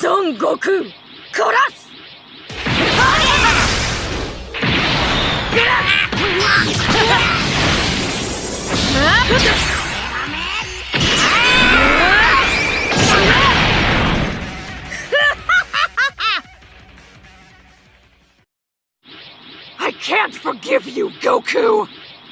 孫悟空、殺す。I can't forgive you, Goku!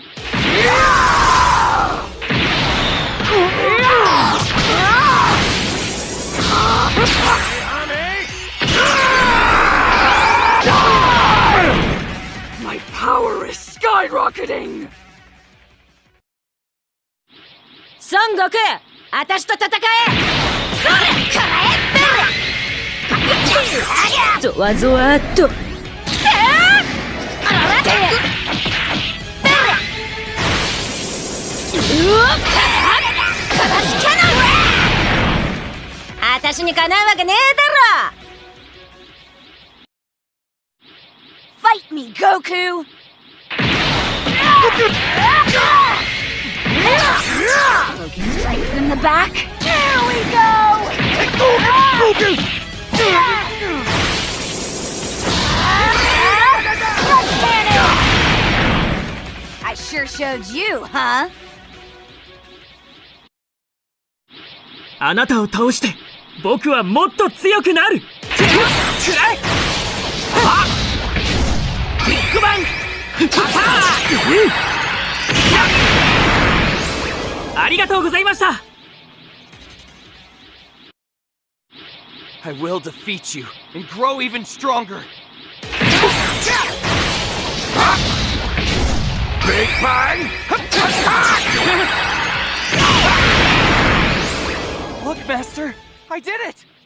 My power is skyrocketing! 孫悟空、私と戦え。ゾワゾワっと。私にかなうわけねえだろ。 Fight me, Goku! Strength in the back. Here we go! I sure showed you, huh? あなたを倒して僕はもっと強くなる。ビッグバンありがとうございました。 I will defeat you and grow even stronger. Big Bang! Look, Master, I did it!